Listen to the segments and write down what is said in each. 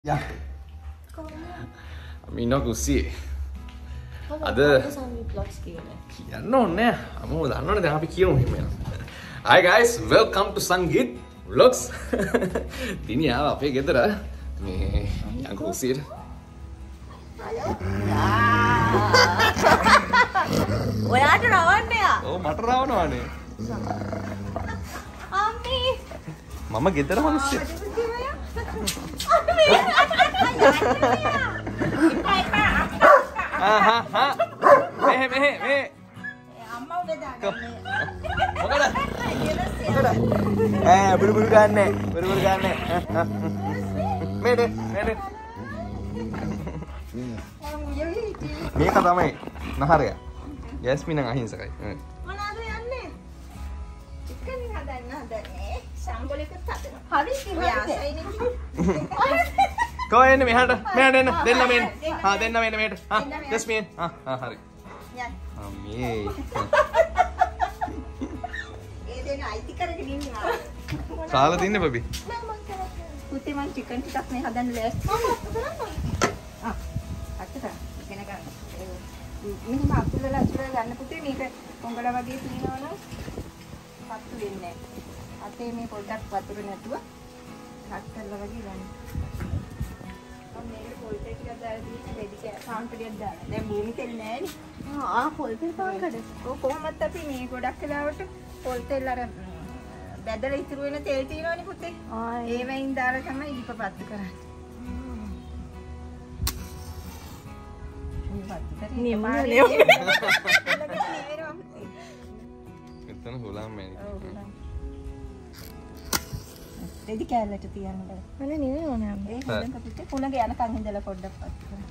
Ya. Minok usi. Ada. කියන්න ඕනේ. අමෝ දන්නවනේ දැන් අපි කියමු එහෙම. Hi guys, welcome to Sangeet Vlogs. දිනි ආව අපේ ගෙදර මේ යංකු උසියට. ඔයාට රවන්නේ යා. ඔව් මට රවනවානේ. අම්මි. මම ගෙදර මිනිස්සු. මෙහෙ අම්මා උඩ දාගන්නේ. මොකද? බුරු ගන්නෑ. බුරු ගන්නෑ. මේක තමයි නහරය. යස්මින් නම් අහිංසකයි. මොනවාද යන්නේ? චිකන් හදන්නේ. සම්බොලෙකුත් හදනවා. හරි කිව්වා. කෝ එන්න මෙහාට එන්න දෙන්න මෙන්න. දෙන්න මෙන්න. යස්මින්. හරි. යන්න. අම්මේ. ඒ දෙන අයිති කරගෙන ඉන්නවා. කාලා තින්නේ බබි. පුතේ මං චිකන් ටිකක් මේ හදන්න ලෑස්ති. අත්තට ඉගෙන ගන්න. මෙහෙම අතුලලා ගන්න පුතේ මේක පොංගල වගේ තියෙනවනම් පත්තු වෙන්නේ නැහැ. අතේ මේ පොඩ්ඩක් වතුර නැතුව කට් කරලා වගේ ගන්න. මම මේක පොල් තෙල් ටිකක් දාලා දීලා රෙදි පාන් ටිකක් දාලා. දැන් භූමි තෙල් නැහැ නේ. පොල් තෙල් පාන් කඩ. කොහොමද අපි මේ ගොඩක් වෙලාවට පොල් තෙල් අර බැදලා ඉතුරු වෙන තෙල් තියෙනවනේ පුතේ. ඒවෙන් දාලා තමයි ඉදිපපත්තු කරන්නේ. එතන හොලම් මේ. රෙදි කැලලට තියන්න බෑ. මම නෙවෙයි ඕනේ. ඒ හොඳට පුතේ කුණග යනකන් ඉඳලා පොඩ්ඩක් පත් කරන්න.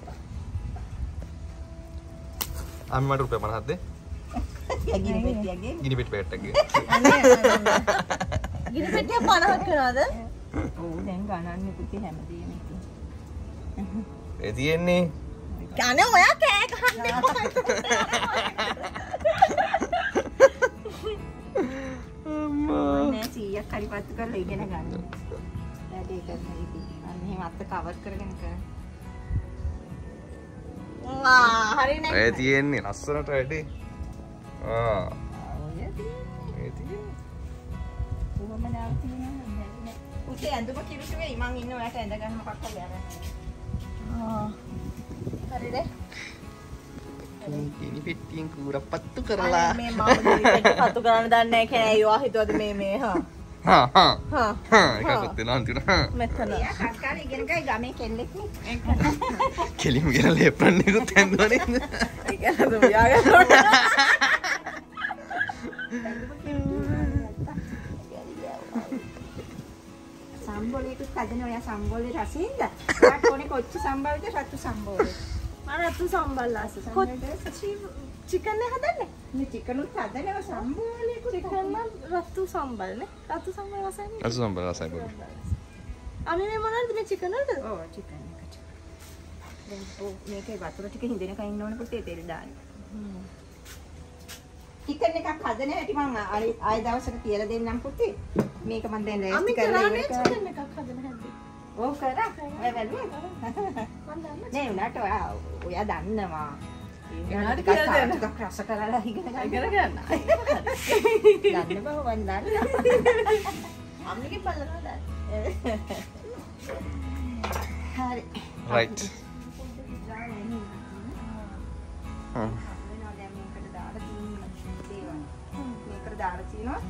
අම්ම මට රුපියල් 50ක් දෙන්න. ගිනි පෙට්ටියගේ. ගිනි පෙට්ටියක්ගේ. ගිනි පෙට්ටිය 50ක් වෙනවද? ඔව් දැන් ගණන්නේ පුතේ හැමදේම ඉතින්. ඒ තියෙන්නේ කනේ ඔයා කෑ ගහන්නේ. අම්මා නේ 100ක් හරි පත්තු කරලා ඉගෙන ගන්න. වැඩේ කරන ඉතින්. අන්න එහෙම අත්ත කවර් කරගෙන කරන්න. හරි නේද? ඒ තියෙන්නේ ලස්සනට වැඩේ. ඔය තියෙන්නේ. ඒ තියෙන්නේ. කොහොමද ආව තියෙන්නේ? පුතේ ඇඳුම කිරුටු වෙයි. මං ඉන්න ඔයාට ඇඳ ගන්න මොකක් හරි අරන්. හරිද? ගිනි පෙට්ටියෙන් කූරක් පත්තු කරලා. මේ මම ගිනි පෙට්ටිය පත්තු කරන්න දන්නේ නැහැ කෑ අයියෝ හිතුවද මේ එකකුත් දෙනවා අන්තිමට. මෙතන. එයා කක්කාර ඉගෙන ගයි ගමේ කෙල්ලෙක් නේ. කෙලිම ගෙන ලේප්‍රන් එකකුත් හැන්දුවා නේද? ඒකද මෙයාගේ. සම්බෝලේකුත් හදන ඔයා සම්බෝලේ රසින්ද? ඔයාට ඕනේ කොච්චි සම්බල්ද රතු සම්බෝලේ? මම රතු සම්බල් ආස. චිකන් නේ හදන්නේ? මේ චිකනුත් හදනවා සම්බෝලේකුත් චිකන් නම් රතු සම්බල් නේ? රතු සම්බල් රසයි. අර සම්බර රසයි බබ. අපි මේ මොනවද මේ චිකන් වලද? ඔව් චිකන් එකට. දැන් මේකේ වතුර ටික හිඳෙනකන් ඉන්න ඕනේ පුතේ තෙල් දාන්න. චිකන් එකක් හදන හැටි මම ආයෙ දවසක කියලා දෙන්නම් පුතේ. මේක මම දැන් ලෑස්ති කරලා ඉවර කරා. චිකන් එකක් හදන හැටි. ඔව් කරා. ඔය වැළුවා. නේ උනාට ඔයා දන්නවා. එයාට කියලා දෙන්න. ටිකක් රස කරලා ඉගෙන ගන්න. දන්න බව වන් දන්න. අම්මිගේ බලනවා දැන්. හරි. right. මේකට දාලා තියෙනවා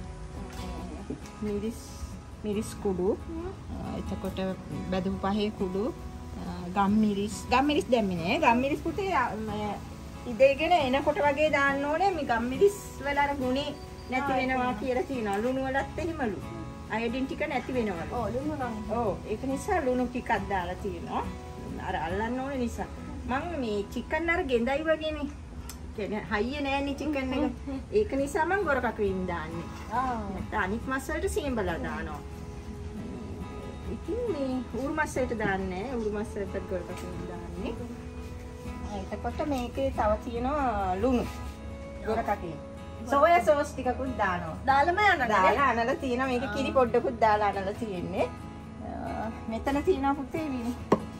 මිරිස් කුඩු එතකොට බැදුම් පහේ කුඩු ගම්මිරිස් දැම්මේ නෑ ගම්මිරිස් පුතේ ඉදගෙන එනකොට වගේ දාන්න ඕනේ මේ ගම්මිරිස් වල අර ගුණේ නැති වෙනවා කියලා තියෙනවා ලුණු වලත් එහෙමලු අයඩින් ටික නැති වෙනවලු ඔව් ලුණු නම් ඔව් ඒක නිසා ලුණු ටිකක් දාලා තියෙනවා අර අල්ලන්න ඕනේ නිසා මම මේ චිකන් අර ගෙඳයි වගේනේ කියන්නේ හයිය නෑනේ චිකන් එක. ඒක නිසා මම ගොරකකුයින් දාන්නේ. නැත්නම් අනිත් මස් වලට සීඹලා දානවා. ඉතින් මේ ඌරු මස් වලට දාන්නේ නෑ. ඌරු මස් වලට ගොරකකුයින් දාන්නේ. එතකොට මේකේ තව තියෙනවා ලුණු. ගොරකකුයින්. සෝයා සෝස් ටිකකුත් දානවා. දාලම යනවා. දාලා අනලා තියෙනවා මේක කිරි පොඩ්ඩකුත් දාලා අනලා තියෙන්නේ. මෙතන තියෙනවා පුතේ විනි.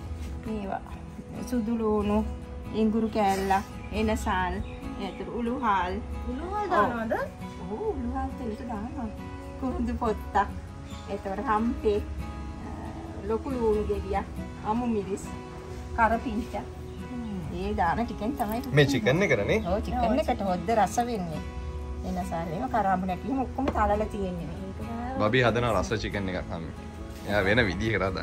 ඒවා සුදු ලුණු ඉඟුරු කෑල්ල එනසල් ඒතර උළුහල් දානවද? ඔව් උළුහල් තෙලට දානවා. කුරුඳු පොත්තක් ඒතර හම්පේ ලොකු ලුණු ගෙඩියක් අමු මිරිස් කරපිංච ඒ දාන ටිකෙන් තමයි මේ චිකන් එකනේ. ඔව් චිකන් එකට හොද්ද රස වෙන්නේ. එනසල් ඒව කරාඹු නැතිවම ඔක්කොම තලලා තියෙන්නේ මේක. බබි හදන රස චිකන් එකක් අම්මි. එයා වෙන විදිහකට හදන.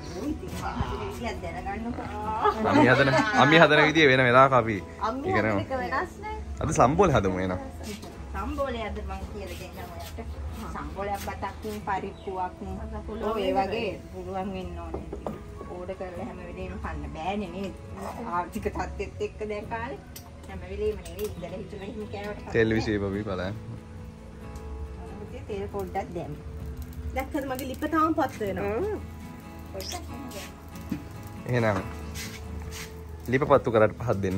අම්මි හදන විදිය වෙන වෙලාවක අපි ඉගෙනමු. අද සම්බෝලේ හදමු එහෙනම්. සම්බෝලේ අද මම කියලා දෙන්නම් ඔයාලට. සම්බෝලයක් බතක්කින් පරිප්පුවක් ඔය ඒ වගේ පුළුවන් වෙන්න ඕනේ. ඕඩර් කරලා හැම වෙලේම කන්න බෑනේ නේද? ආර්ථික තත්ත්වෙත් එක්ක දැන් කාලේ හැම වෙලේම නෙවෙයි ඉඳලා හිටලා ඉන්න කෑවට. තෙල් විශ්ේ බබි බලන්න. තෙල් පොඩ්ඩක් දැම්ම. දැක්කද මගේ ලිප තාම පත් වෙනවා. එහෙනම් ලිප පත්තු කරලා පහක් දෙන්න.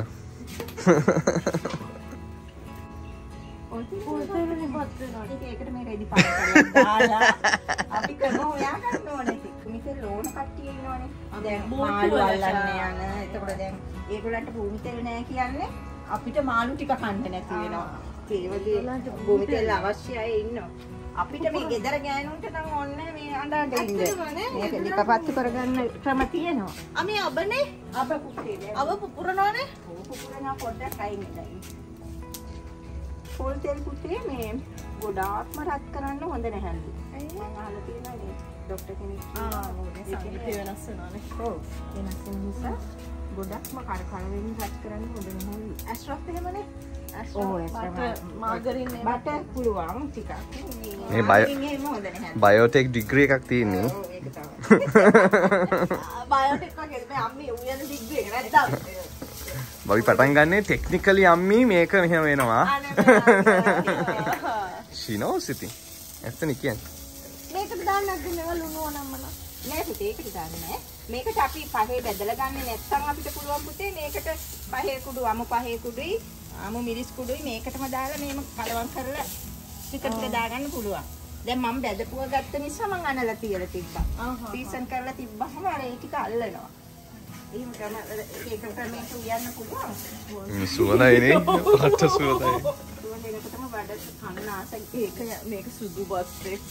ඒකට මේ රෙදි පාට කරලා දාලා අපි කරමු ඔයා ගන්න ඕනේ. මිතේ ලෝණ කට්ටිය ඉන්නවනේ. දැන් මාළු අල්ලන්න යන. එතකොට දැන් ඒගොල්ලන්ට භූමි තෙල් නැහැ කියන්නේ අපිට මාළු ටික කන්න නැති වෙනවා. ඒ වගේ භූමි තෙල් අවශ්‍ය අය ඉන්නවා. අපිට මේ ගෙදර ගෑනුන්ට නම් ඕනේ මේ අඬන්න ඉන්න. මේක ලිපපත්තු කරගන්න ක්‍රම තියෙනවා. අමේ අබනේ අප කුටේ දැන් අව පුපුරනවනේ. පුපුරනවා පොඩ්ඩක් අයින් ඉඳලා. පොල් තෙල් කුටේ මේ ගොඩාක්ම රත් කරන්න හොඳ නැහැලු. මම අහලා තියෙනවා නේ ડોක්ටර් කෙනෙක්. සංගීතය වෙනස් වෙනවානේ. ඔව් වෙනස් වෙන නිසා ගොඩක්ම කර වෙන රත් කරන්න හොඳ නැහැලු. ඇස්ට්‍රොෆ් එහෙමනේ. ඔව් මාගරින් බටර් පුළුවන් ටිකක්. මේ බයෝටෙක් ඩිග්‍රී එකක් තියෙන්නේ. ඔව් ඒක තමයි. බයෝටෙක් වගේ මේ අම්මේ උයන ඩිග්‍රී එක නැද්ද? බබි පටන් ගන්නේ ටෙක්නිකලි අම්මි මේක මෙහෙම වෙනවා. she knows ඉතින්. ඇත්තනේ කියන්නේ. මේකට දාන්න නැද්ද මේවා ලුණු ඕනම්මන? නෑ පුතේ ඒකට දාන්නේ නෑ. මේකට අපි පහේ බෙදලා ගන්නේ නැත්නම් අපිට පුළුවන් පුතේ මේකට පහේ කුඩු අමු පහේ කුඩුයි අමු මිරිස් කුඩුයි මේකටම දාලා මේම කලවම් කරලා ටික දාගන්න පුළුවන්. දැන් මම බෙදපුව ගත්ත නිසා මම අනලා තියලා තිබ්බා. සීසන් කරලා තිබ්බහම අර ඒ ටික අල්ලනවා. එහෙම කරන ඒක ක්‍රමයකට උයන්න පුළුවන්. සුවඳයිනේ. පට සුවඳයි. සුවඳේකටම වඩ කන්න ආසයි ඒක මේක සුදු බස් එක්ක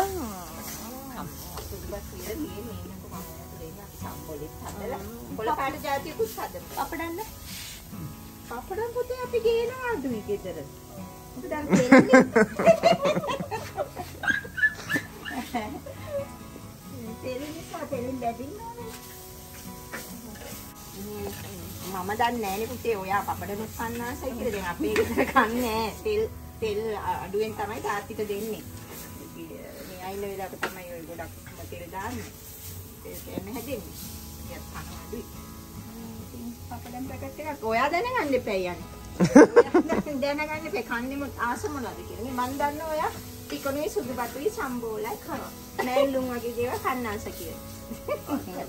සුදු බස් කියලා මේ මේනක මම සම්බෝලෙත් හදලා කොළ පාට જાතියකුත් හදමු. අපඩන්න. අපඩන් පුතේ අපි ගේනවා අදුයි ගෙදර. මොකද දැන් තෙල් නිසා තෙලින් බැදින්නෝනේ. මම දන්නේ නෑනේ පුතේ ඔයා පපඩනුත් කන්න ආසයි කියලා. දැන් අපේ ගෙදර කන්නේ තෙල් අඩුවෙන් තමයි තාත්තිට දෙන්නේ. මේ අයින වෙලාවට තමයි ඔය ගොඩක් තෙල් දාන්නේ. ඒක එන්නේ හැදෙන්නේ. ඊයත් කන අඩුයි. පපඩම් පැකට් එකක් ඔයා දැනගන්න එපා යන්නේ. දැනගන්න එපා කන්නේම ආස මොනවද කියලා. මම දන්නවා ඔයා ටිකනේ සුදු බතුයි සම්බෝලයි කරනවා. මැල්ලුම් වගේ දේවල් කන්න ආස කියලා.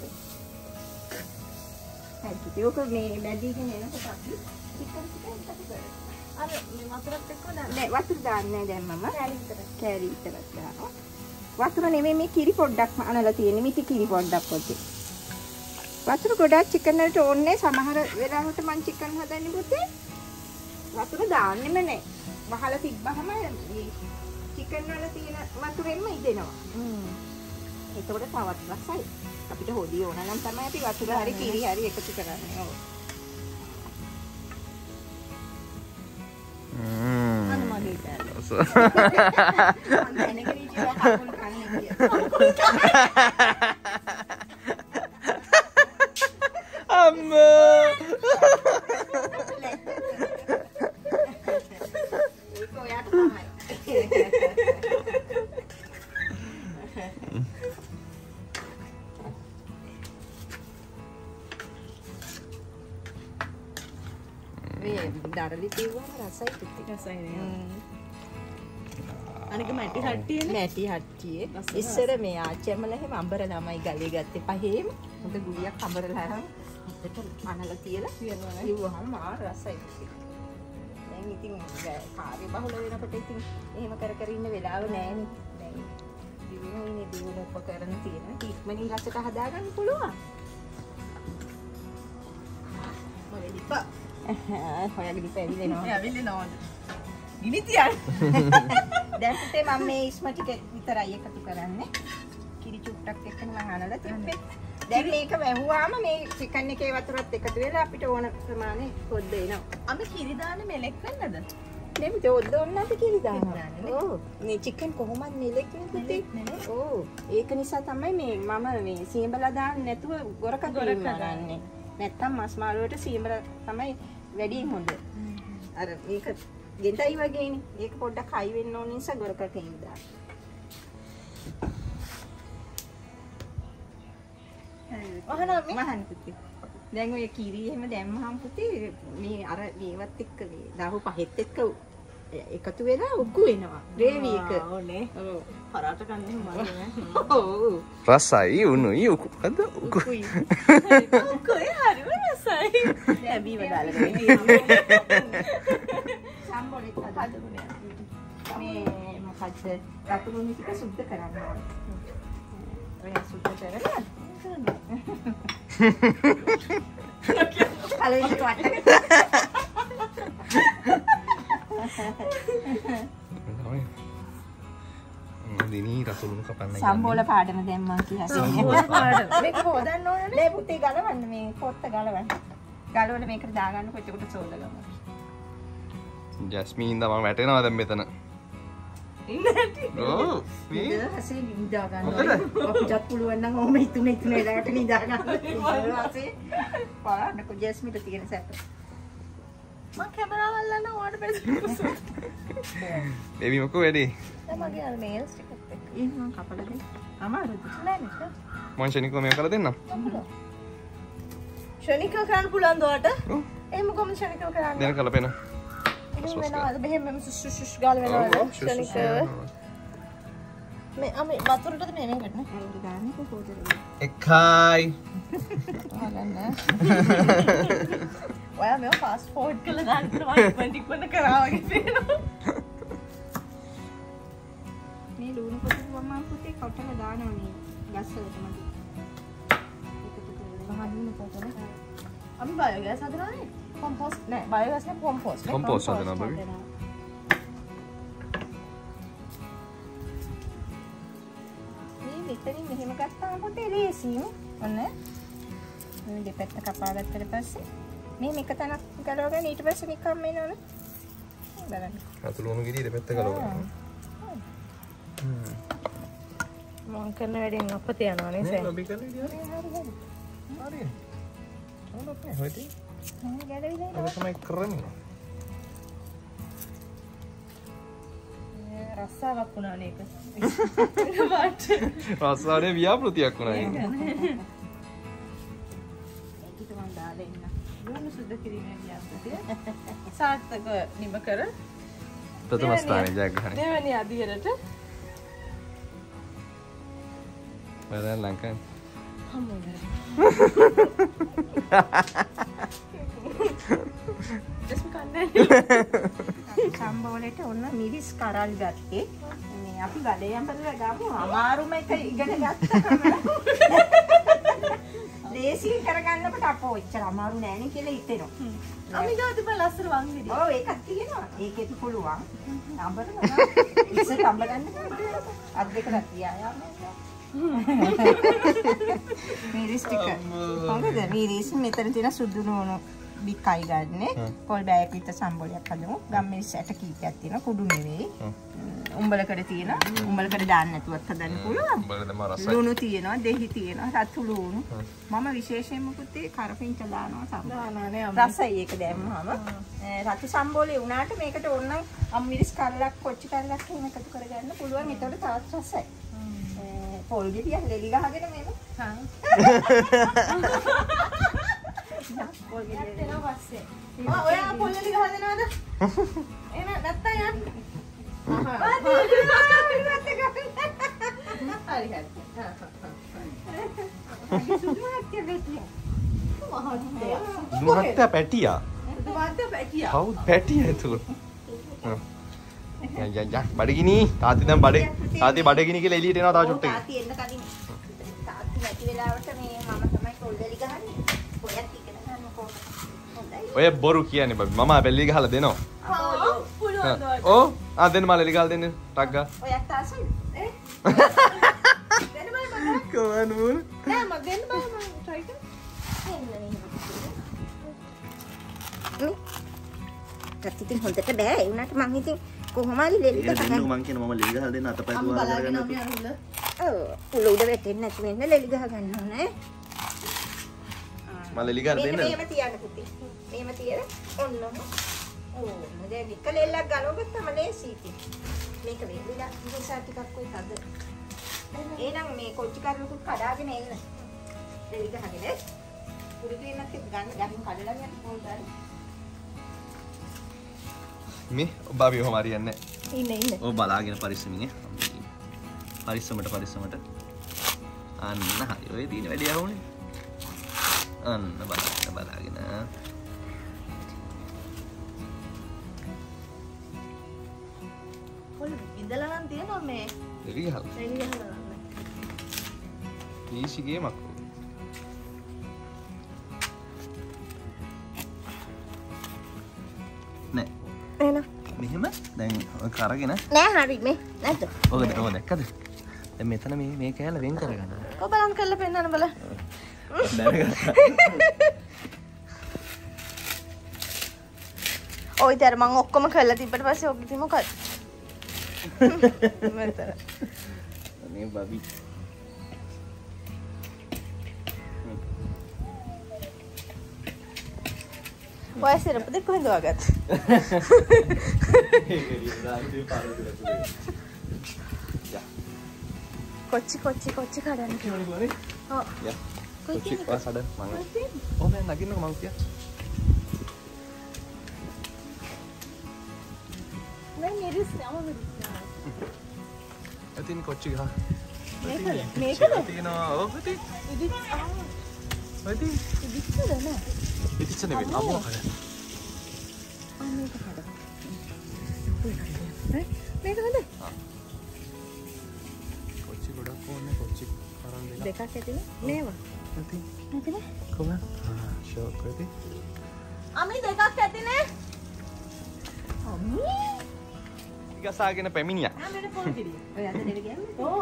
ඒක මේ බැදීගෙන එනකොට අපි ටික කරලා අර මේ වතුරත් එක්ක දාන්න. නෑ වතුර දාන්නේ දැන් මම කෑලි විතරක් දානවා. වතුර නෙමෙයි මේ කිරි පොඩ්ඩක් අනලා තියෙන්නේ. මිටි කිරි පොඩ්ඩක් පොතේ. වතුර ගොඩක් චිකන් වලට ඕනේ. සමහර වෙලාවට මම චිකන් හදන්නේ පුතේ. වතුර දාන්නෙම නෑ. වහලා තිබ්බහම මේ චිකන් වල තියෙන වතුරෙන්ම ඉදෙනවා. එතකොට තවත් රසයි. අපිට හොදි ඕන නම් තමයි අපි වතුර හරි කිරි හරි එකතු කරන්නේ. ඔව්. අන්න මගේ කෑල්ල. මම දැනගෙන ඉතින් කකුල් කන්නේ කියලා. අම්මා. ඒක ඔයාට තමයි. මේ දරලි තියුවම රසයි පුතේ. රසයි නේ. අනික මැටි හට්ටියනේ. මැටි හට්ටියේ. ඉස්සර මේ ආච්චිමල එහෙම අඹර ළමයි ගලේ ගත්තේ පහේම. හොඳ ගුලියක් අඹරලා අරන් හිතට අනලා තියලා කිව්වහම මා රසයි පුතේ. දැන් ඉතින් කාර්ය බහුල වෙනකොට ඉතින් එහෙම කර කර ඉන්න වෙලාව නෑනේ. දැන් දිනුනේ දිනුන උපකරණ තියෙන ඉක්මනින් රසට හදාගන්න පුළුවන්. අප්පා හොයාගෙන ඉපැවිලෙනවා. ඇවිල්ලිනවද? ගිනි තියන්න. දැන් පුතේ මම මේ ඉස්ම ටික විතරයි එකතු කරන්නේ. කිරි චුට්ටක් එක්ක මම අනලා තිබ්බේ. දැන් මේක වැහුවාම මේ චිකන් එකේ වතුරත් එකතු වෙලා අපිට ඕන ප්‍රමාණය පොද්ද එනවා. අපි කිරි දාන්නේ මෙලෙක් වෙන්නද? මේ පොද්ද ඕනත් කිරි දානවා. ඔව්. මේ චිකන් කොහොමද මෙලෙක් නෙන්නේ පුතේ? ඔව්. ඒක නිසා තමයි මම මේ සීඹලා දාන්න නැතුව ගොරක ගොරන්නේ. නැත්තම් මස් මාළුවට සීඹලා තමයි වැඩි හොඳ. අර මේක ගෙන්ටයි වගේනේ. ඒක පොඩ්ඩක් හයි වෙන්න ඕන නිසා ගොරකට එන්න දාන්න. මහන් පුතේ. දැන් ඔය කිරි එහෙම දැම්මහම පුතේ මේ අර මේවත් එක්ක මේ දහු පහෙත් එක්ක එකතු වෙලා උක්කු වෙනවා. ග්‍රේවි එක. ඕනේ. ඔව්. පරාට කන්නේ මම. ඔව්. රසයි උණුයි උකුද උකු. කොයි හරි රසයි. ලැබීම දාලා සම්බොලෙත් හදන්නේ. මේ මොකද්ද? රතුරුනි ටික සුද්ධ කරන්න ඕනේ. ඔය සුද්ධ කරලා kalau ini kuat. Ini rasulun kapan lagi? සම්බෝල පාඩම දැම්මා කියන්නේ. මේක හොදන්න ඕනේ. මේ පුතේ ගලවන්න මේ පොත්ත ගලවන්න. ගලවල මේකට දාගන්න කොච්චර සෝදගමු. ජස්මින් ඉඳන් මම වැටෙනවා දැන් මෙතන. ඔව්. මේ හසේ නිදා ගන්නවා. අපිටත් පුළුවන් නම් ඔහොම ඉතුන වෙලාවට නිදා ගන්න. හසේ පාඩක ජස්මිට තියෙන සැප. මම කැමරාව අල්ලන්න ඕකට බෙදලා. බේබි මොකෝ වැඩි? දැන් මගේ අර මේල්ස් ටිකත් එක්ක. ඒක මම කපලා දෙන්න. අමාරුද? නෑ නේද? මං ෂනිකෝ මේක කරලා දෙන්නම්. ෂනිකව කරන්න පුළුවන්ද ඔයාට? ඔව්. එහෙම කොහොමද ෂනිකව කරන්නේ? දැන් කලපෙන. එහෙම වෙනවද? මෙහෙම සුෂ් ගාල වෙනවද? ෂනිකව. මේ අපි වතුරටද මේ මේකට නේ? ඒක ගන්න කොහොමද? එකයි. ආගන්න. ඔයා මේව ෆාස්ට් ෆෝවර්ඩ් කරලා දාන්නවා ඉක්මනට කරා වගේ පේනවා. මේ ලුණු පොඩි මම පුතේ කොටලා දානවා මේ ගස්වලට මගේ. ඒකට මහා ලුණු පොතනේ. අපි බයෝගෑස් හදනවානේ. කොම්පෝස්ට් නෑ බයෝගෑස් නේ කොම්පෝස්ට් නේ. කොම්පෝස්ට් හදනවා බබි. මේ මෙතනින් මෙහෙම ගත්තාම පුතේ ලේසියි. ඔන්න. මේ දෙපැත්ත කපා ගත්තට පස්සේ මේ මේක තනක් ගලවගෙන ඊට පස්සේ නිකම් එනවනේ. බලන්න. රතුළුණු ගිරිය දෙපැත්ත ගලවගන්න. මම කරන වැඩෙන් අපත යනවා නේ සෑ. බබි කරලා ඉතින් හරි. හොඳට නේ හොයති. මේ ගැලවිලා ඒක තමයි කරන්නේ. රස්සාවක් වුණා නේක. රස්සාවේ ව්‍යාපෘතියක් වුණා ඒක. ඒක මම දාලා ඉන්න. ලුණු සුද්ධ කිරීමේ ව්‍යාපෘතිය. සාර්ථක නිම කර ප්‍රථම ස්ථානයේ ජයග්‍රහණය. දෙවැනි අදියරට වැඩ ලංකාවේ. හමු වෙනවා. ජස්මි කන්නේ. සම්බෝලේට ඔන්න මිරිස් කරල් ගත්තේ. මේ අපි ගලේ යම්පදලා ගමු. අමාරුම එක ඉගෙන ගත්තා. ලේසි කරගන්නකොට අපෝ එච්චර අමාරු නෑනේ කියලා හිතෙනවා. අපි ගාති බල ලස්සන වංගිරිය. ඔව් ඒකක් තියෙනවා. ඒකෙත් පුළුවන්. අඹර ඉස්සර අඹ ගන්න අත් දෙකක් තියා මිරිස් ටික. හොඳද? මිරිස් මෙතන තියෙන සුදු නෝන බිකයි ගන්න. පොල් බෑග් විතර සම්බෝලයක් හදමු. ගම්මිරිස් ඇට කීපයක් තියෙනවා. කුඩු නෙවෙයි. උඹලකට තියෙනවා. උඹලකට දාන්න නැතුවත් හදන්න පුළුවන්. උඹලදම රසයි. ලුණු තියෙනවා, දෙහි තියෙනවා, රතු ලුණු. මම විශේෂයෙන්ම පුතේ කරපිංච දානවා තමයි. දානනේ රසයි ඒක දැම්මම. රතු සම්බෝලේ වුණාට මේකට ඕනනම් අම්මිරිස් කල්ලක්, කොච්චි කල්ලක් එහෙම එකතු කරගන්න පුළුවන්. ඒතකොට තවත් රසයි. පොල් ගෙඩියක් ලෙලි ගහගෙන මේක. හා. පොල් ගෙඩියක් දෙනවා පස්සේ. ඔයා පොල් එලි ගහලා දෙනවද? එහෙම නැත්තම් යන්න. හරි හරි. දුහත්ත පැටියා. දුහත්ත පැටියා. කවුද පැටියා ඒක? යා බඩගිනි. තාත්ති දැන් බඩගිනි කියලා එළියට එනවා තව චුට්ටකින්. තාත්ති එන්න කලින් තාත්ති නැති වෙලාවට මේ මම තමයි පොල් ගෙඩි ගහන්නේ. පොයක් ඉගෙන ගන්නකො. ඔය බොරු කියන්නේ බබි. මම බෙල්ලි ගහලා දෙනවා. ඕ දෙන්න මම ලෙලි ගහලා දෙන්න. ටක් ගා. ඔයත් ආසයි. දෙන්න බෑ මම. කොහොමද නෑ මම දෙන්න බෑ මම try කරා. ඉතින් හොඳට බෑ ඒ උනාට මං ඉතින් කොහොම හරි ලෙලි ගහන්න මං කියන මම ලෙලි ගහලා දෙන්න අතපය දුවලා කරගන්න. උල උඩ වැටෙන්නේ නැති වෙන්න ලෙලි ගහ ගන්න ඕනේ. මම ලෙලි ගහලා දෙන්න. මේව තියන්න පුතේ. මේව තියලා ඔන්න. දැන් එක ලෙල්ලක් ගලවගත්ත තමයි ලේසි ඉතින්. මේක වෙලිලා ඉතින් ටිකක් කොයි තද. එහෙනම් මේ කොච්චි කරලකුත් කඩාගෙන එන්න. ලෙලි ගහගෙන පුරුදු වෙනත් ගන්න ගහින් කඩලා යන්න ඕන ගන්න. මේ බබි ඔහම හරියන්නේ ඉන්න. ඔව් බලාගෙන පරිස්සමින් පරිස්සමට. අන්න හරි. ඔය දින වැඩි යවුනේ. අන්න බලාගෙන. කොල්ල ඉඳලා නම් තියෙනවා මේ. ලෙලි ගහලා. ලෙලි ගහලා නම්. ඊසි ගේමක්. නෑ. එන. මෙහෙම දැන් ඔය කරගෙන නෑ හරි මේ නැද්ද? ඔක දැක්කද? දැන් මෙතන මේ කෑල්ල වෙන් කරගන්න. ඔය බලන් කරලා පෙන්නන්න බල. දැනගත්තා. ඔය ඉතින් මම ඔක්කොම කරලා තිබ්බට පස්සේ ඔක ඉතින් මොකද? මෙතන. මේ බබි. ඔය සිරප් දෙක කොහෙන්ද වගත්? කොච්චි කඩන්න කිව්වා. ඔව්. යා. කොයි කොච්චි පාසඩ මම. ඔව් දැන් නගින්නකො මං කිය. නෑ මිරිස් නම මිරිස්. අතින් කොච්චි ගහ. මේකද? තියෙනවා. ඔව් ඉතින්. ඉදිත් ඉතින්. ඉදිත්ද නෑ. ඉතින් නෙවෙයි අම්මා කඩ. මේක හදා. මේක හදා. කොච්චි ගොඩක් ඕනේ කොච්චි කරන් දෙන්න. දෙකක් ඇතිනේ. මේවා. ඉතින් නැතිනේ. කොහොමද? ෂෝක් කරේ. අමි දෙකක් ඇතිනේ. අමි. ඉගසාගෙන පැමිණියා. මෙන්න පොල් කිරිය. ඔය අත දෙල කියන්නේ. ඕ.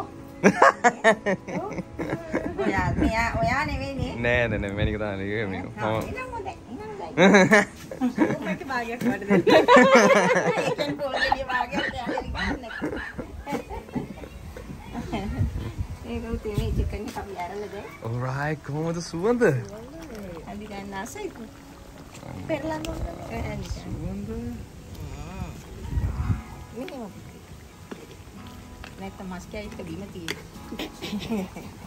ඔයා නෙවෙයිනේ. නෑ මේනික තමයි මේක. එනම් හොඳයි. මේක භාගයක් වඩ දෙන්න. ඒකෙන් පොල්ගේ භාගයක් ගන්න. ඒක උතේ මේ චිකන් එක අපි අරලා දෙන්න. alright කොහොමද සුවඳ? අපි ගන්න ආසයි. පෙරලන්න සුවඳ. නැත්නම් මස් කැයිත් බීම තියෙන්නේ.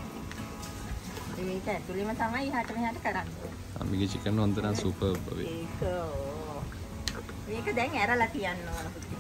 මේක ඇතුළේම තමයි ඉහට මෙහාට කරන්නේ. අම්මිගේ චිකන් හොඳටම සුපර් බබේ. මේක දැන් ඇරලා තියන්න ඕන පුතේ.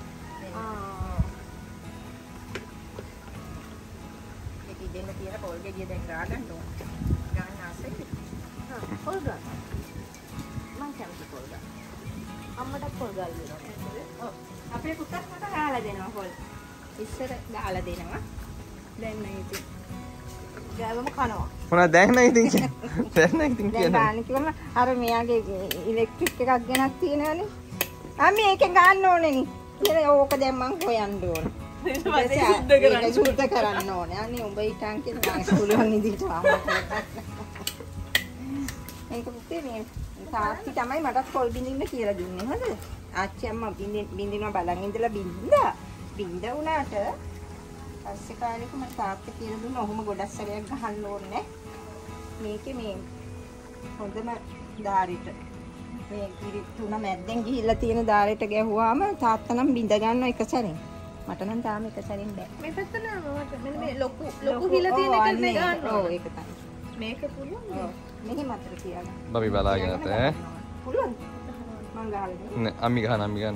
මේක ඉදෙන්න තියෙන පොල් ගෙඩිය දැන් ගා ගන්න ඕන. ගන්න ආසයි. පොල් ගන්න. මං කැමති පොල් ගන්න. අම්මට පොල් ගල් දෙනවා. ඔව්. අපේ පුතත් මට ගාලා දෙනවා පොල්. ඉස්සර ගාලා දෙනවා. දැන් නෑ ඉතින්. ගෑවම කනවා. මොනවද දැන් නම් ඉතින් දැන් නම් ඉතින් දැන් ගන්න කිව්වම අර මෙයාගේ ඉලෙක්ට්‍රික් එකක් ගෙනත් තියෙනවනේ. අම්මේ ඒකෙන් ගන්න ඕනේ නේ. ඉතින් ඕක දැන් මං හොයන්න ඕන. ඊට පස්සේ සුද්ධ කරන්න. ඒක සුද්ධ කරන්න ඕනේ. අනේ උඹ හිටන් කියලා මම පුළුවන් ඉදිරියට ආවා. මේක පුතේ මේ තාත්ති තමයි මටත් පොල් බින්දින්න කියලා දුන්නේ. හොඳද? ආච්චි අම්මා බින්දිනවා බලන් ඉඳලා බින්ද වුණාට පස්සේ කාලෙක මට තාත්තා කියලා දුන්නා ඔහොම ගොඩක් සැරයක් ගහන්න ඕනේ. මේකේ මේ හොඳම ධාරිට මේ කිරි තුන මැද්දෙන් ගිහිල්ලා තියෙන ධාරිට ගැහුවාම තාත්තා නම් බින්ද ගන්න එක සැරෙන්. මට නම් තාම එක සැරෙන් බෑ. මේ පැත්ත නෑ මට මෙන්න මේ ලොකු හිල තියෙන එක නේ ගන්න. ඔව් ඒක තමයි. මේක පුළුවන්. ඔව් මෙහෙම අතර තියාගන්න. බබි බලාගෙන නැත ඈ. පුළුවන්. මං ගහලා දෙන්න. නෑ අම්මි ගන්නවා.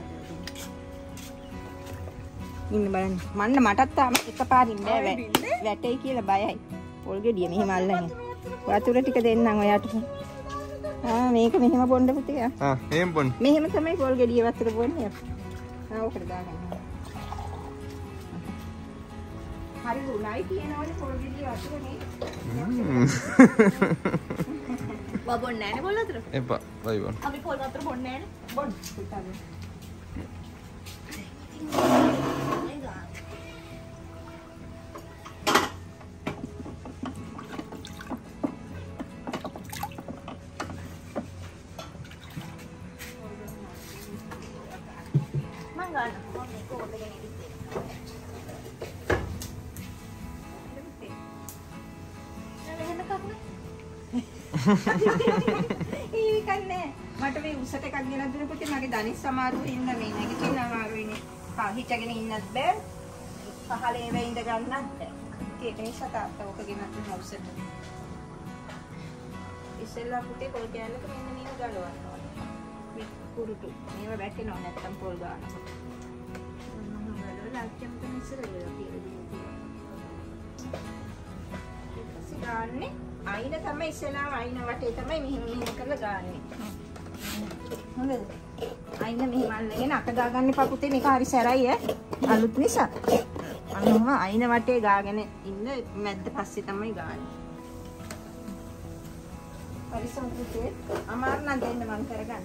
ඉන්න බලන්න. මටත් තාම එකපාරින් බෑ වැටෙයි කියලා බයයි. පොල් ගෙඩිය මෙහෙම අල්ලන්නේ. වතුර ටික දෙන්නම් ඔයාට. මේක මෙහෙම බොන්න පුතේ. එහෙම බොන්න. මෙහෙම තමයි පොල් ගෙඩිය වතුර බොන්නේ. ඕකට දාගන්න. හරි උණයි කියනවනේ පොල් ගෙඩිය වතුර නේ. වා බොන්නේ නැහැ නේ පොල් වතුර. එපා. බයි බොන්න. අපි පොල් වතුර බොන්නේ නැහැ නේ. බොන්න පුතා බොන්න. මං ගන්න. මම මේක ඔතගෙන ඉන්නේ. එහෙම කක්නේ. ඒකන්නේ මට මේ උසට එකක් ගෙනත් දෙනකොට මගේ දනිස් සමාරුවේ ඉන්න මේ නැගිටින්න අමාරුයිනේ. හිටගෙන ඉන්නත් බෑ. පහලේ වේ ඉඳ ගන්නත් බෑ. ඒක නිසා තාත්තා ඔක ගෙනත් දුන්න උසට. ඉස්සෙල්ලා පුතේ පොල් කෑල්ලක මෙන්න මේව ගලවන්න ඕනේ. මේ කුරුටු. මේව වැටෙනව නැත්තම් පොල් ගන්නකොට. මම ගලවලා අච්චම් තන ඉස්සර වෙලා තියෙනවා. ගන්නේ අයින තමයි ඉස්සෙල්ලාම අයින වටේ තමයි මෙහෙම කරලා ගන්නෙ. හොඳද? අයින මෙහෙම අල්ලගෙන අත දාගන්න එපා පුතේ මේක හරි සැරයි ඈ. අලුත් නිසා. අන්නම අයින වටේ ගාගෙන ඉන්න මැද්ද පස්සේ තමයි ගන්නේ. පරිසම් පුතේ අමාරු නම් දෙන්න මං කරගන්න.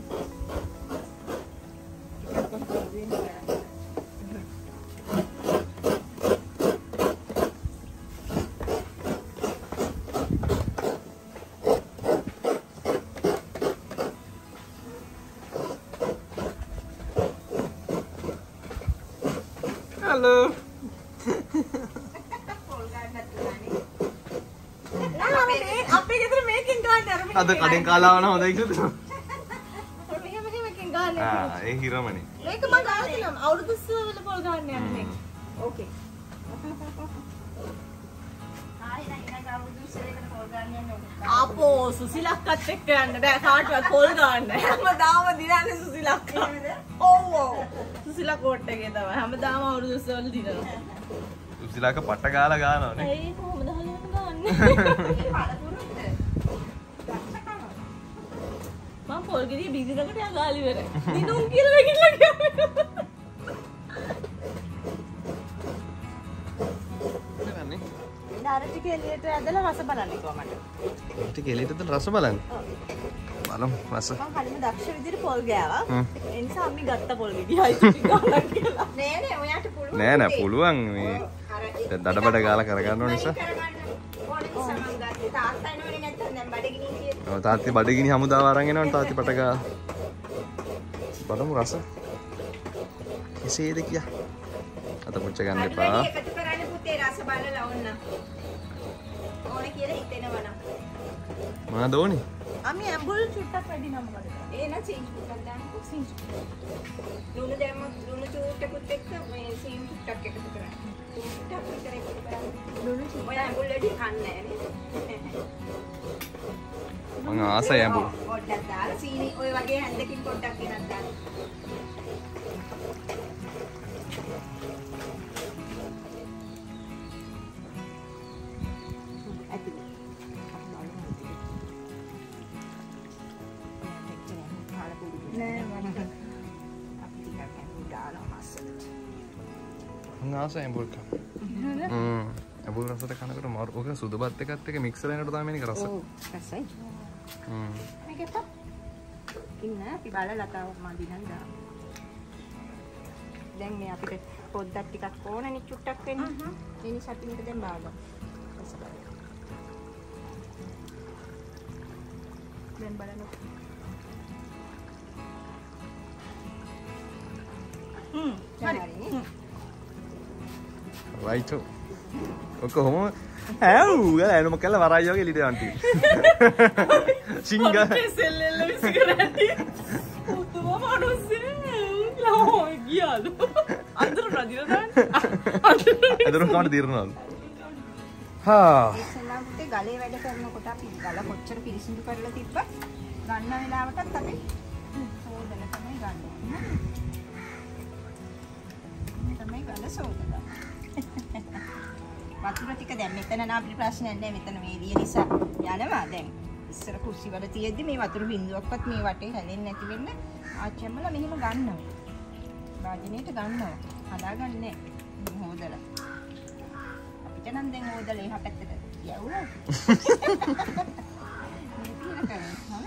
Halo. අපේ ගෙදර මේකෙන් ගන්න අර අද කඩෙන් කාලාවන හොඳයි කියලා. මෙහෙමකින් ගන්න. ඒ හිරමනේ. මේක මම ගාලා තියෙනවා. අවුරුදු 20 වල පොල් ගන්න යන්නේ මේක. ඕකේ. ආයි නෑ අවුරුදු 20 පොල් ගන්න යන්නේ. ආපෝ සුසිලක්කත් එක්ක යන්න බෑ කාටවත් පොල් ගන්න. හැමදාම දිනන්නේ සුසිලක්ක. ඔව් ඔව්. සුසිලා කෝට් එකේ තමයි. හැමදාම අවුරුදු 20 වල දිනනවා. සුසිලාක පට ගාලා ගන්නවනේ. ඒ කොහොමද හලන්න ගන්න? මම පොල් ගෙඩිය බිසිනකට යා ගාලි වෙරයි. දිනුම් කියලා වැකිලා ගියා. නෑනේ. ඊට ටික එළියට ඇදලා රස බලන්න කොහමද? ටික එළියටද රස බලන්න. බලමු රස. මම කලින්ම දක්ෂ විදිහට පොල් ගෑවා. ඒ නිසා අම්මි ගත්ත පොල් ගෙඩිය ටික ගාලා කියලා. නෑ නෑ ඔයාට පුළුවන්. නෑ පුළුවන් මේ දඩබඩ ගාලා කරගන්න ඕන නිසා. තාත්තා එනවනේ නැත්තම් දැන් බඩගිනි කියලා. ඔව් තාත්තේ බඩගිනි හමුදාව අරන් එනවනේ තාත්ති පට ගාලා. බලමු රස. කෙසේද කියා. අත පුච්ච ගන්න එපා. එකතු කරන්න පුතේ රස බලලා ඕන්න. ඕනේ කියලා හිතෙනවා නම්. මොනවද ඕනේ? අම්මි ඇඹුල් චුට්ටක් වැඩි නම් මොකද? ඒන සීන් චුට්ටක් දාන්න සීන්. ලුණු දැම්මොත් ලුණු චුට්ටකුත් එක්ක මේ සීන් චුට්ටක් එකතු කරන්න. චුට්ටක් විතර එකතු කරන්න. ලුණු චුට්ටක්. ඔය ඇඹුල් වැඩි කන්නේ නැහැ නේද? මං ආසයි ඇඹුල්. පොඩ්ඩක් දාලා සීනි ඔය වගේ හැන්දකින් පොඩ්ඩක් ගෙනත් දාන්න. ආසයි ඇඹුල් කන. ඇඹුල් රසට කනකොට මාරු. ඔක සුදුපත් එකත් එක මික්ස් කරලා එනකොට තමයි මේක රස. ඔව් රසයි. මේකත් ඉන්න අපි බලලා තව මදි නම් දාමු. දැන් මේ අපිට පොඩ්ඩක් ටිකක් ඕනනේ චුට්ටක් වෙන්න. ඒ නිසා අපි මේක දැන් බාගමු. රස බලන්න. දැන් බලන්න. හරි. right. ඔක කොහොම ඇව් ගාලා එනම කළා වරාය වගේ ලිට යන්ටි. සිංගා. සෙල්ලෙල්ල විසිකරටි. උතුම මනුස්සේ. ලෝ ගියාලු. අඳුර නදිර දාන්න. අඳුර කවුද දිරනවලු? හා. ඉස්සෙල්ලාම පුතේ ගලේ වැඩ කරනකොට අපි ගල කොච්චර පිරිසිදු කරලා තිබ්බත් ගන්න වෙලාවටත් අපි සෝදලා තමයි ගන්න. තමයි ගල සෝදලා. වතුර ටික දැන් මෙතන නම් අපිට ප්‍රශ්නයක් නැහැ. මෙතන වේලිය නිසා යනවා දැන්. ඉස්සර කුස්සි වල තියෙද්දි මේ වතුර බින්දුවක්වත් මේ වටේ හැලෙන්නේ නැති වෙන්න ආච්චම්මලා මෙහෙම ගන්නවා. වාජනේට ගන්නවා. හදාගන්නේ හොදලා. අපිට නම් දැන් හොදලා එහා පැත්තට යවුවා. මේ පිළ කරා.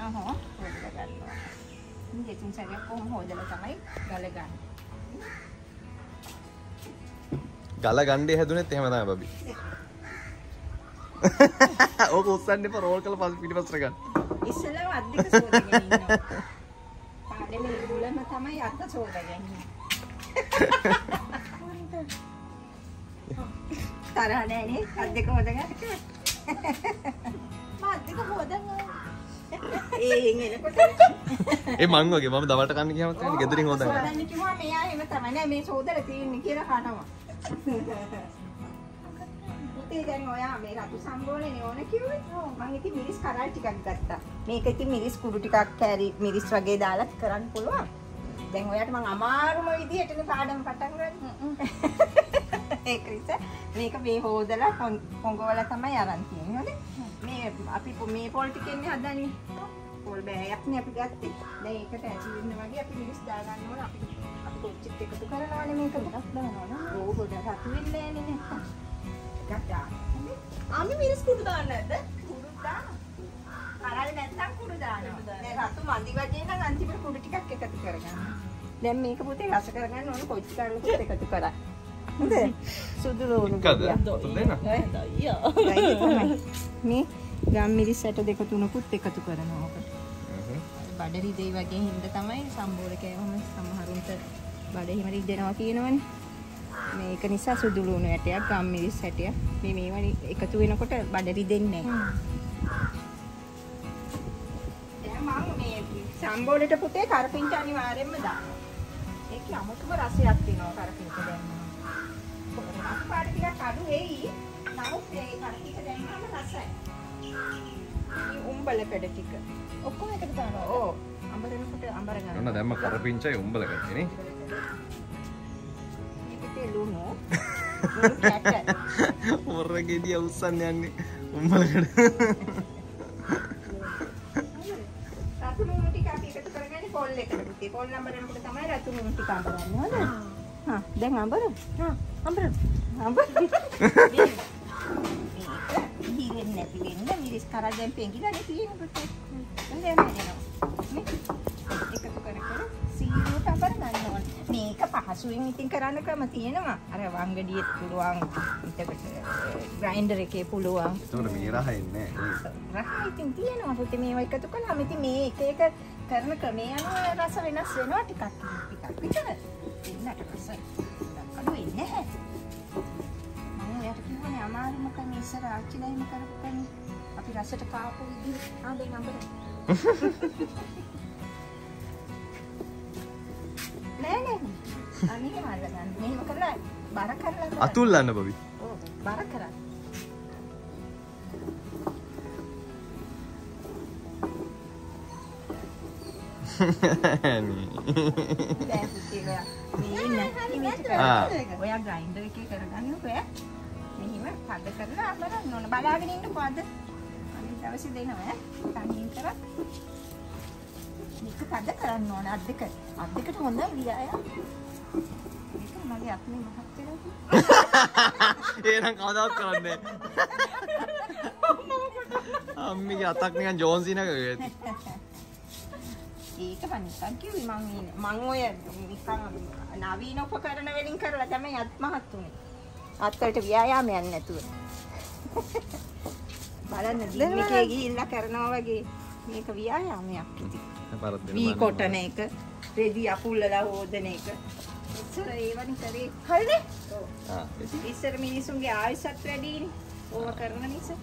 හෝ හොදලා ගන්නවා. මේ තුන් සැරයක් කොහොම හොදලා තමයි ගල ගන්න. ගල ගණ්ඩේ හැදුනෙත් එහෙම තමයි බබි. ඕක උස්සන්න එපා රෝල් කරලා පස්සේ පිටිපස්සට ගන්න. ඉස්සෙල්ලාම අත් දෙක සෝදගෙන ඉන්නවා. පාඩේ මේ මුලම තමයි අත සෝදගෙන ඉන්නේ. තරහ නෑනේ අත් දෙක හොදගන්න. මම අත් දෙක හොදනවා. එනකොට ඒ මං වගේ මම දවල්ට කන්න ගියාම තමයි ගෙදරින් හොදන්නේ. සෝදන්න කිව්වා මෙයා එහෙම තමයි නෑ මේ සෝදලා තියෙන්නේ කියලා කනවා. පුතේ දැන් ඔයා මේ රතු සම්බෝලනේ ඕන කිව්වේ. මම ඉතින් මිරිස් කරල් ටිකක් ගත්තා. මේක ඉතින් මිරිස් කුඩු ටිකක් කැරි මිරිස් වගේ දාලා කරන්න පුළුවන්. දැන් ඔයාට මම අමාරුම විදිහටනේ පාඩම පටන් ගන්නේ. ඒක නිසා මේක මේ හොදලා පොඟවල තමයි අරන් තියෙන්නේ. හොඳේ. මේ අපි මේ පොල් ටිකෙන්නේ හදන්නේ. පොල් බෑයක් නේ අපි ගත්තේ. දැන් ඒකට ඇති වෙන්න වගේ අපි මිරිස් දා ගන්න ඕන. අපි කොච්චිත් එකතු කරනවානේ මේක මොකක්ද දානවා. ඕ ගොඩ රතු වෙන්නේ නෑනේ නේ. ගත්තා. අපි මිරිස් කුඩු දාන්න නැද්ද? කුඩු දාන. කරල් නැත්තම් කුඩු දානවා. දැන් රතු මදි වගේ නම් අන්තිමට කුඩු ටිකක් එකතු කරගන්න. දැන් මේක පුතේ රස කරගන්න ඕන කොච්චි කරලකුත් එකතු කරා. හොඳද? සුදු ලෝණු මේ ගම් මිරිස් ඇට දෙක තුනකුත් එකතු කරනවා ඔක. බඩරි දෙයි වගේ හින්දා තමයි සම්බෝල කෑවම සමහරුන්ට බඩහිම රිදෙනවා කියනවනේ. මේක නිසා සුදු ලුණු ඇටයක් ගම් මිරිස් ඇටයක් මේ මේවා එකතු වෙනකොට බඩරි දෙන්නේ නැහැ. දැන් මම මේ සම්බෝලෙට පුතේ කරපිංච අනිවාර්යෙන්ම දානවා. ඒකේ අමුතුම රසයක් තියෙනවා කරපිංච දැම්මම. රස පාට ටිකක් අඩු වෙයි. නමුත් ඒ කරපිංච දැම්මම රසයි. මේ උම්බල පෙඩ ටික ඔක්කොම එකට දානවා. ඕ අඹරනකොට අඹර ගන්න. ඔන්න දැම්ම කරපිංචයි උඹල ගත්තේ නේ. ලුණු කැට මොරගෙඩිය උස්සන්න යන්නේ උඹලකට. රතු ලුණු ටික අපි එකතු කරගන්නේ පොල් එකට පුතේ. පොල් අඹරනකොට තමයි රතු ලුණු ටික අඹරන්නේ. හොඳද? හා දැන් අඹරමු. හා අඹරමු. හිරෙන්නේ නැති වෙන්න මිරිස් කරා දැන් පෙඟිලානේ තියෙන්නේ පුතේ. දැන් එනවා. එකතු කර සීරුවට අඹර ගන්න ඕනේ. මේක පහසුවෙන් ඉතින් කරන්න ක්‍රම තියෙනවා. අර වංගඩියෙත් පුළුවන්. එතකොට ග්‍රයින්ඩර් එකේ පුළුවන්. ඒතකොට මේ රහ එන්නේ නැහැ. රහ ඉතින් තියෙනවා. පුතේ මේවා එකතු කළාම ඉතින් මේ එක එක කරන ක්‍රමයේ අනුව රස වෙනස් වෙනවා ටිකක් විතර. ඉන්නට රස අඩු වෙන්නේ නැහැ. මම ඔයාලට කියවනේ අමාරුම කන්නේ ඉස්සර ආච්චිලා එහෙම කරපු කන්නේ. අපි රසට කාපු විදිහ ආදෙන් අඹරන. නෑ නෑ. අනික මල්ල ගන්න. මෙහෙම කරලා බර කරලා අතුල්ලන්න බබි. ඔව් බර කරා. දැන් පුතේ මේ නැති ඔයා ග්‍රයින්ඩර් එකේ කරගන්නකො ඈ. මෙහිම පද කරලා අඹරන්න ඕන. බලාගෙන ඉන්නකො අද. අනිත් දවසේ දෙනවා ඈ. තනියෙන් කරා. මේක පද කරන්න ඕන අත් දෙකට හොඳ වියාය. මේක මගේ අත්නේ මහත් වෙලා. එහෙනම් කවදාවත් කරන්නේ නැහැ. අම්මිගේ අතක් නිකන් ජෝන්සිනක වගේ. ඒක පනිස්සක් කිව්වේ මං ඔය නිකන් නවීන උපකරණ වලින් කරලා තමයි අත් මහත් උනේ. අත්වලට ව්‍යායාමයක් නැතුව. බලන්න දින්නිකේ ගිහිල්ලා කරනවා වගේ මේක ව්‍යායාමයක් ඉතින්. වී කොටන එක, රෙදි අපුල්ලලා හොදන එක. ඉස්සර ඒවනි කරේ. හරිනේ? ඔව්. ඉස්සර මිනිසුන්ගේ ආයුෂත් වැඩිනේ. ඕව කරන නිසා.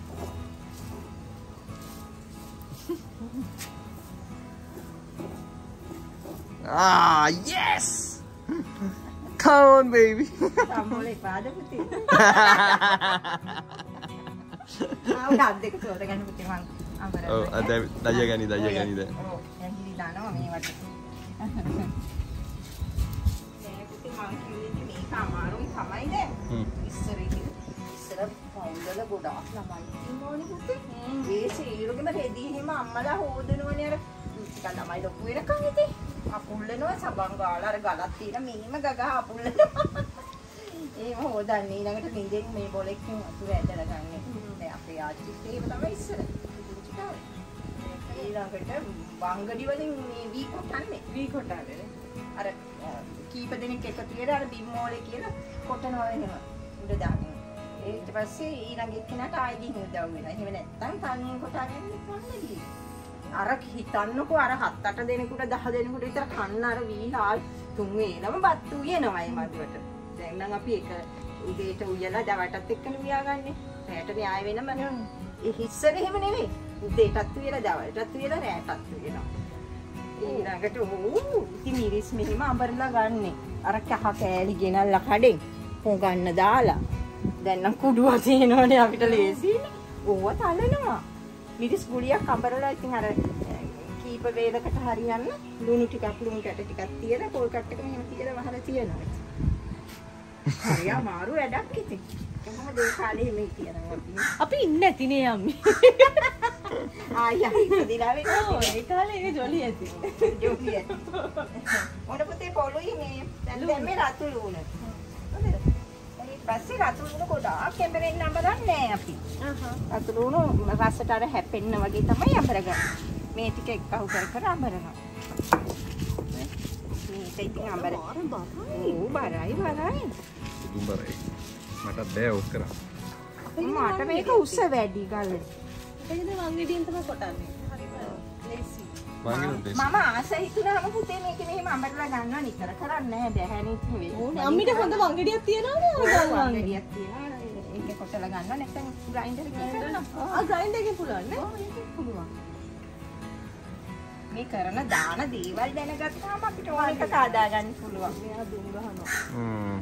Ah, yes! Come on, baby. සම්බෝලේ පාද පුතේ. ආවද දෙක තෝර ගන්න පුතේ මං අඹරන. ඔව් අද දය ගනි දැන්. ඔව් දැන් ගිලි දානවා මේවට. මේ පුතේ මං කිව්වේ මේක අමාරුයි තමයි නේ. ඉස්සර පවුල්වල ගොඩාක් ළමයි ඉන්නෝනේ පුතේ. ඒ සීරුගෙම රෙදි හිම අම්මලා හොදනවනේ අර ටිකක් ළමයි ලොකු වෙනකන් ඉතින්. අපුල්ලනවා සබන් ගාලා අර ගලක් තියෙන මිනිම ගගහ අපුල්ලනවා. ඒව හොදන්නේ ඊළඟට නිදෙන් මේ බොලෙක්කින් වතුර ඇදලා ගන්න. දැන් අපේ ආච්චිත් ඒව තමයි ඉස්සර. පුංචි කාලේ. ඒ ඊළඟට වංගඩි වලින් මේ වී කොටන්නේ. වී කොටන්නේ. අර කීප දෙනෙක් එකතු වෙලා අර බිම් මෝලේ කියලා කොටනවා එහෙම. උඩ දාගෙන. ඊට පස්සේ ඊළඟ එක්කෙනාට ආයෙ ගිහින් උදව් වෙනවා. එහෙම නැත්නම් තනියෙන් කොටාගෙන ඉන්නන්නේ. අර හිතන්නකෝ අර 7-8 දෙනෙකුට 10 දෙනෙකුට විතර කන්න අර වීලාල් 3 වේලම බත් උයනවා ඒ මදුවට. දැන් නම් අපි එක උදේට උයලා දවල්ටත් එක්කනේ උයාගන්නේ. රැට න්යාය වෙනම ඒ හිස්සර එහෙම නෙවෙයි. උදේටත් උයලා දවල්ටත් උයලා රැටත් උයනවා. ඊළඟට ඉතින් මිරිස් මෙහෙම අඹරලා ගන්නෙ. අර කහ කෑලි ගෙනල්ලා කඩෙන් හොගන්න දාලා. දැන් නම් කුඩුව තියෙනවනේ අපිට ලේසියිනේ. ඕව තලනවා. මිරිස් ගුලියක් අඹරලා ඉතින් අර කීප වේලකට හරියන්න ලුණු ටිකක් ලුණු කැට ටිකක් තියලා පොල් කට් එක මෙහෙම තියලා වහලා තියනවා. හරි අමාරු වැඩක් ඉතින්. කොහොමද ඒ කාලේ මේ තියනවා අපි ඉන්නේ නැතිනේ අම්මි. ආයි ඉපදිලා වෙනවා. ඒ කාලේ ඒ ජොලි ඇති. ජොලි ඇති. මොන පුතේ පොළුයි මේ දැන් මේ රතු ලුණු. හොඳද? ඊට පස්සේ රතු ලුණු ගොඩාක් කැඹරෙන්න අඹරන්නේ අපි. රතු ලුණු රසට අර හැපෙන්න වගේ තමයි අඹරගන්නේ. මේ ටික එක්කහු කර කර අඹරනවා. මේක ඉතින් අඹර. ඕ බරයි. දුඹරයි. මට බෑ ඔක් කරා. මට මේක උස්ස වැඩි ගල්ලේ. ඒකද වංගෙඩියෙන් තමයි කොටන්නේ. හරිම ලේසි. මම ආසයි හිතුනම පුතේ මේක මෙහෙම අඹරලා ගන්නවා නිතර කරන්නේ නැහැ බැහැනේ ඉතින්. ඕනේ අම්මිට හොඳ වංගෙඩියක් තියෙනවනේ. වංගෙඩියක් තියෙනවා. ඒක කොටලා ගන්නවා නැත්නම් ග්‍රයින්ඩර් එකකින් කරනවා. ග්‍රයින්ඩර් එකෙන් පුළුවන් නේ? පුළුවන්. මේ කරන දාන දේවල් දැනගත්තාම අපිට ඕන එක සාදා ගන්න පුළුවන්. මෙයා දුම් ගහනවා.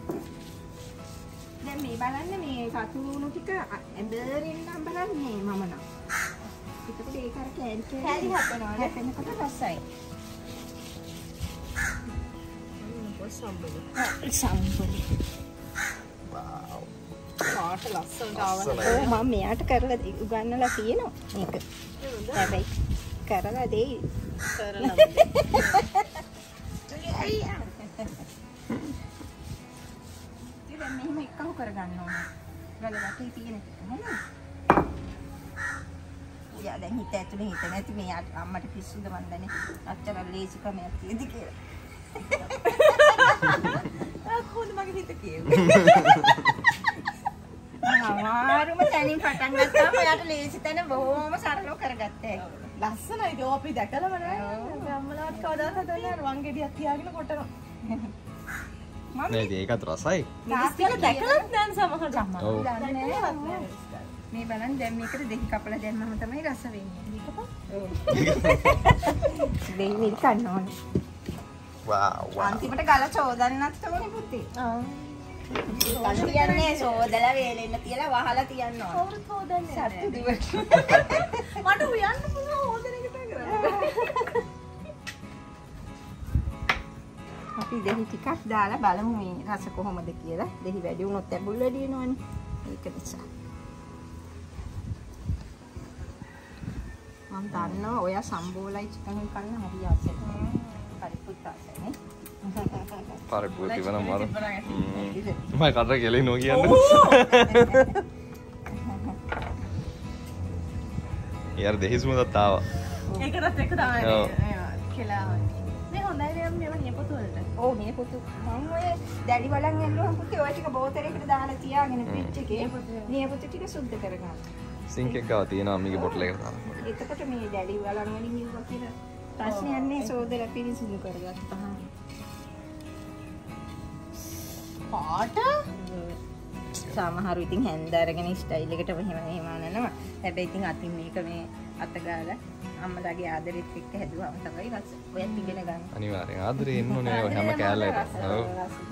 දැන් මේ බලන්න මේ සතු ලුණු ටික ඇඹරෙන්න අඹරන්නේ මම නම්. ඒකට ඒක අර කෑලි හදනවා. හැපෙනකොට රසයි. සම්බුලි. වාව්. පාට ලස්සනට ආවනේ. ඔව් මම මෙයාට කරලා උගන්නලා තියෙනවා මේක. හැබැයි කරලා දෙයි. කරලා. ඉතින් මෙහෙම එකව කරගන්න ඕනේ. ගල වටේ තියෙන එක. යා දැන් හිත ඇතුලේ හිත නැති මේ අම්මට පිස්සුද මන් දන්නේ. අච්චර ලේසිකමක් තියෙදි කියලා. කොහොමද මගේ හිත කියන්නේ? අමාරුම තැනින් පටන් ගත්තාම ඔයාට ලේසි තැන බොහොම සරලව කරගත්තා. ලස්සනයි ඒක අපි දැකලම නෑ. අම්මලාට කවදාවත් හදන්නේ නෑ වංගෙඩියක් තියාගෙන කොටනවා. නෑ ඒකත් රසයි. මිරිස් ටික දැකලත් නෑ සමහරවිට. ඔව්. මේ බලන්න දැන් මේකට දෙහි කපලා දැම්මම තමයි රස වෙන්නේ. මේකපා. ඔව්. දෙහි මිල් කන්න ඕනේ. වාව්. අන්තිමට ගල චෝදන්නත් ඕනේ පුතේ. ගල තියන්නේ සෝදලා වේලෙන්න තියලා වහලා තියන්න ඕනේ. කවුරුත් හොදන්නේ නෑ. සත්තු දිවට. මට උයන්න පුළුවන් හොදන එක තමයි කරන්නේ. අපි දෙහි ටිකක් දාලා බලමු මේ රස කොහොමද කියලා. දෙහි වැඩි වුණොත් ඇඹුල් වැඩි වෙනවනේ. ඒක නිසා. මම දන්නවා ඔයා සම්බෝලයි චිකන් කන්න හරි ආසයි. පරිප්පුත් ආසයිනේ. පරිප්පුත් ඉවන මර. මම කටර කෙලේ නෝ කියන්නේ. යාර දෙහිස් මුදත් ආවා. ඒකටත් එක තමයි. කියලා. මේ හොඳයි නේ මේව නියපොතු වලට. ඔව් නියපොතු. මම ඔය දැඩි බලන් යනවා පුතේ ඔය ටික බෝතලයකට දාලා තියාගෙන ෆ්‍රිජ් එකේ. නියපොතු ටික සුද්ධ කරගන්න. සිංක් එක ගාව තියෙනවා අම්මිගේ බොටල් එකට දාලා. එතකොට මේ දැඩි බලන් වලින් ඉන්නවා කියලා ප්‍රශ්නයක් නෑ සෝදලා පිරිසිදු කරගත්තාම. පාට සමහරු ඉතින් හැන්ද අරගෙන ස්ටයිල් එකට මෙහෙම අනනවා. හැබැයි ඉතින් අතින් මේක මේ අත ගාලා අම්මලාගේ ආදරෙත් එක්ක හැදුවාම තමයි රස. ඔයත් ඉගෙන ගන්න. අනිවාර්යෙන් ආදරේ එන්න ඕනේ හැම කෑල්ලකට. ඔව්.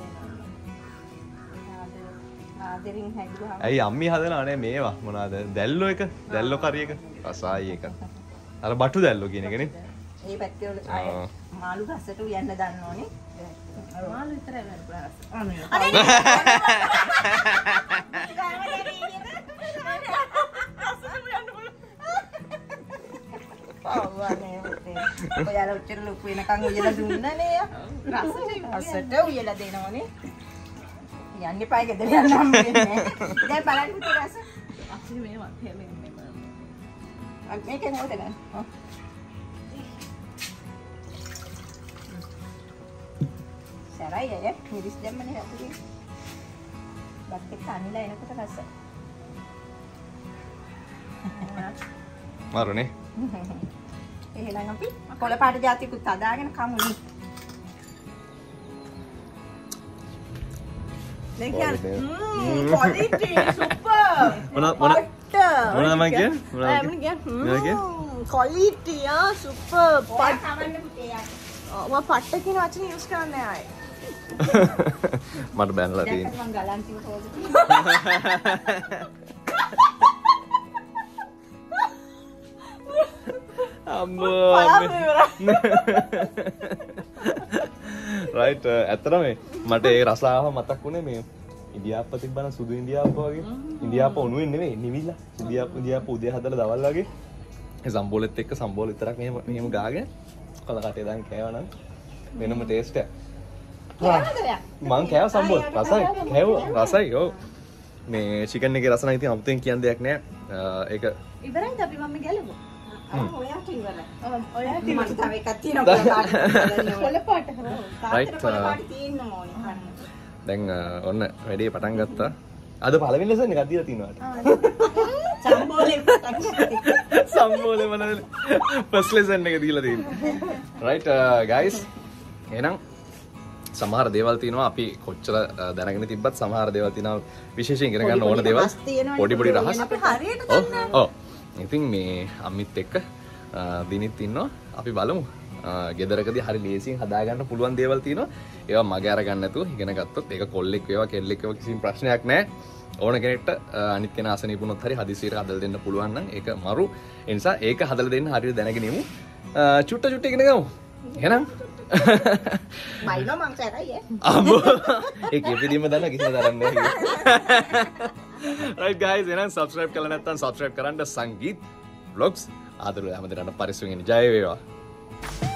ආදරෙන් හැදුවාම ඇයි අම්මි හදනවා නේ මේවා මොනවාද දැල්ලෝ එක දැල්ලෝ කරි එක රසයි එක. අර බටු දැල්ලෝ කියන එකනේ. ඒ පැත්තේ වල අය මාළු රසට උයන්න දන්න ඕනේ. මාළු විතරයි නේද රස. ඔයාලා උච්චර ලොකු වෙනකන් උයලා දුන්නනේ. රසට උයලා දෙනවනේ. යන්න එපා ගෙදර යන්න හම්බෙන්නේ. දැන් බලන්න පුතේ රස. අපි මේවත් හැමෙන්නේ. මේකෙන් හොද ගන්න. සරයි අය මිරිස් දැම්මනේ හතුනේ. බක්කේ තනිලා එනකොට රස. මාරුනේ. එහෙනම් අපි කොළ පාට જાතිකුත් හදාගෙන කමුනේ. දැන් කියන්නේ quality super මොනවද මම කියන්නේ? quality super පට කවන්න පුතේ යා. මම පට්ට කියන වචනේ යූස් කරන්නේ ආයේ. මට බැනලා තියෙන. දැන් මම ගලන්තිව හොදලා. අම්මෝ රයිට් ඇත්තටම මට ඒ රසාව මතක් වුණේ මේ ඉන්දියාප්ප තිබ්බනම් සුදු ඉන්දියාප්ප වගේ ඉන්දියාප්ප උණුවෙන් නෙවෙයි නිවිලා ඉන්දියාප්ප උදේ හදලා දවල් වගේ ඒ සම්බෝලෙත් එක්ක සම්බෝල විතරක් මෙහෙම ගාගෙන කල කටේ දාන් කෑවනම් වෙනම ටේස්ට් එකක් මං කෑව සම්බෝල රසයි රසයි ඔව් මේ චිකන් එකේ රස නම් ඉතින් අමුතෙන් කියන්න දෙයක් නෑ ඒක ඉවරයිද අපි මම ගැලුවා. ඔයාට ඉවරයි. ඔයාට මට තව එකක් තියෙනවා කොළ පාට. Right, කොළ පාට තියෙන්න ඕනේ. දැන් ඔන්න වැඩේ පටන් ගත්තා. අද පළවෙනි ලෙසන් එකක් දීලා තිනවා. සම්බෝලේ පටන් සම්බෝලේ මනද ෆස්ට් ලෙසන් එක දීලා තියෙනවා. Right guys. එහෙනම් සමහර දේවල් තියෙනවා අපි කොච්චර දැනගෙන තිබ්බත් සමහර දේවල් තියෙනවා විශේෂයෙන් ඉගෙන ගන්න ඕන දේවල්. පොඩි පොඩි රහස්. අපි හරියට දන්නේ ඔව්. ඉතින් මේ අම්මිත් එක්ක දිනිත් ඉන්නවා. අපි බලමු. ගෙදරකදී හරි ලේසියෙන් හදාගන්න පුළුවන් දේවල් තියෙනවා. ඒවා මගේ අරගන්න නැතුව ඉගෙන ගත්තොත් ඒක කොල්ලෙක් වේවා කෙල්ලෙක් වේවා කිසිම ප්‍රශ්නයක් නැහැ. ඕන කෙනෙක්ට අනිත් කෙනා අසනීපුනොත් හරි හදිසියට හදලා දෙන්න පුළුවන් නම් ඒක මරු. ඒ නිසා ඒක හදලා දෙන්න හරියට දැනගෙන ඉමු. චුට්ට ඉගෙන ගමු. එහෙනම් බයිනෝ මං සරයි ඈ. අම්මෝ ඒ කිපිදීම දන්න කිසිම දරන්නේ නැහැ. right guys එහෙනම් subscribe කරලා නැත්නම් subscribe කරන්න සංගීත් vlogs ආදරව හැමදෙනාට පරිස්සමෙන් ජය වේවා.